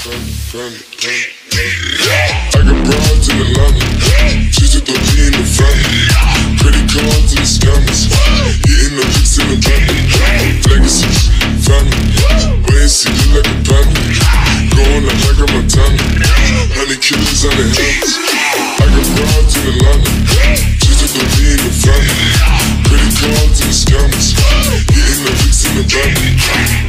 I got broads in Atlanta, just to throw me in the family. Credit cards and the scammers, hitting the licks in the van. Legacies, family, wait, see, look like a panda. Going out like a Montana, 100 killers on the helmets. I got broads in Atlanta, just to throw me in the family. Credit cards and the scammers, hitting the licks in the van.